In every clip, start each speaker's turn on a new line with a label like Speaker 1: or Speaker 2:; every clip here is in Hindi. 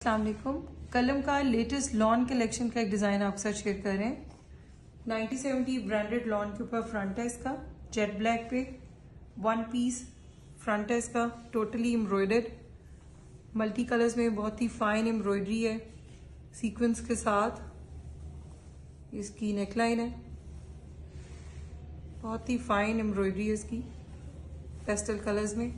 Speaker 1: अस्सलाम वालेकुम। कलम का लेटेस्ट लॉन कलेक्शन का एक डिज़ाइन आपके साथ शेयर कर रहे हैं। 1970 ब्रांडेड लॉन के ऊपर फ्रंट है इसका, जेट ब्लैक पे 1 पीस फ्रंट है इसका, टोटली एम्ब्रॉयडर्ड मल्टी कलर्स में, बहुत ही फाइन एम्ब्रॉयडरी है सीक्वेंस के साथ। इसकी नेकलाइन है, बहुत ही फाइन एम्ब्रॉयडरी है इसकी पेस्टल कलर्स में।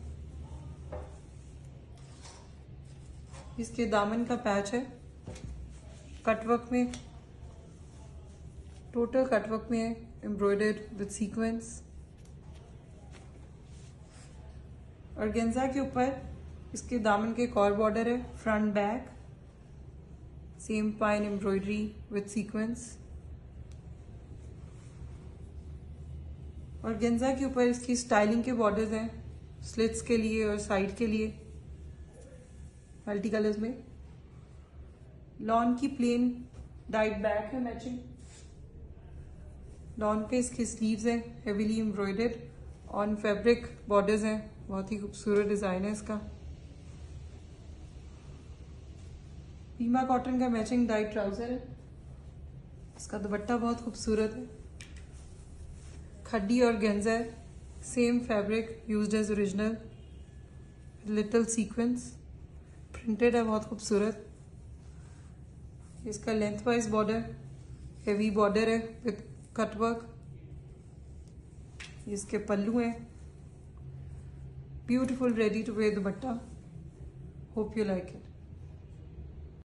Speaker 1: इसके दामन का पैच है कटवर्क में, टोटल कटवर्क में है, एम्ब्रॉयडर्ड विद सीक्वेंस। ऑर्गेन्जा के ऊपर इसके दामन के एक और बॉर्डर है, front back same fine embroidery with sequence. Organza के ऊपर इसकी स्टाइलिंग के बॉर्डर्स हैं स्लिट्स के लिए और साइड के लिए मल्टी कलर्स में। लॉन की प्लेन डाइट बैक है मैचिंग। लॉन पे इसके स्लीव्स हैं heavily embroidered, on fabric borders हैं, बहुत ही खूबसूरत डिजाइन है इसका। पीमा कॉटन का मैचिंग डाइट ट्राउजर है। इसका दुपट्टा बहुत खूबसूरत है, खड्डी और गेंजा है, same fabric used as original, little sequence printed है, बहुत खूबसूरत। इसका lengthwise border heavy border है विद कटवर्क। इसके पल्लू हैं, beautiful ready to wear dupatta. Hope you like it.